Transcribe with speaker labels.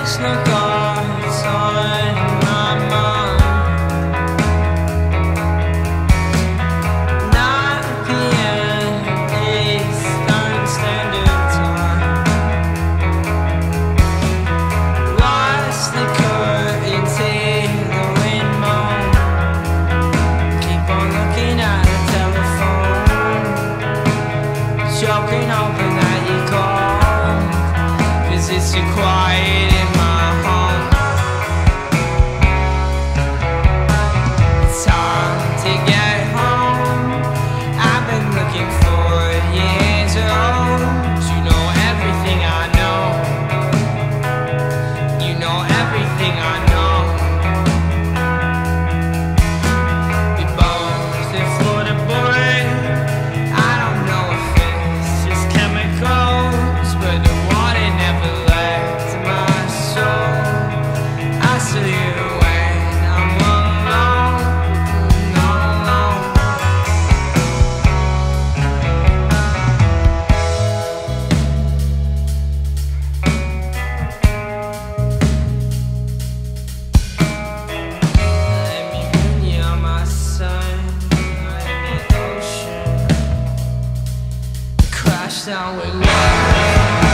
Speaker 1: no guards on my mind. 9 p.m. Eastern Standard Time. Lost the curtain till the wind moan. Keep on looking at the telephone, joking hoping that you call, 'cause it's too quiet in my home. It's hard to get home. I've been looking for years old. You know everything I know. You know everything I know. We both explore the boring. I don't know if it's just chemicals, but the water never left my soul. I see you when I'm alone, alone. Let me put you on my side, in the ocean. Crash down with love.